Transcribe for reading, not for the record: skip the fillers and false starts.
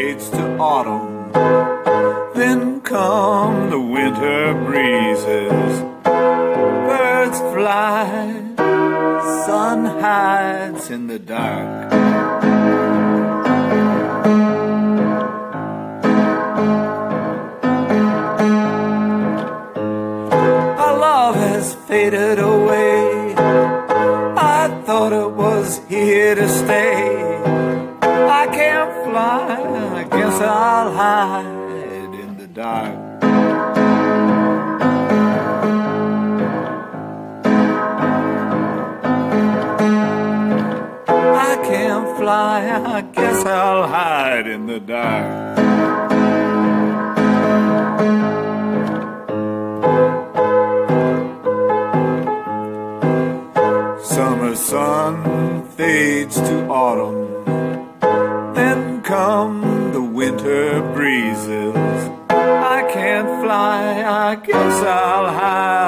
fades to autumn. Then come the winter breezes. Birds fly, sun hides in the dark. Our love has faded away. I thought it was here to stay. I can't fly, I guess I'll hide in the dark. I can't fly, I guess I'll hide in the dark. Summer sun fades to autumn. Then come the winter breezes. I can't fly, I guess I'll hide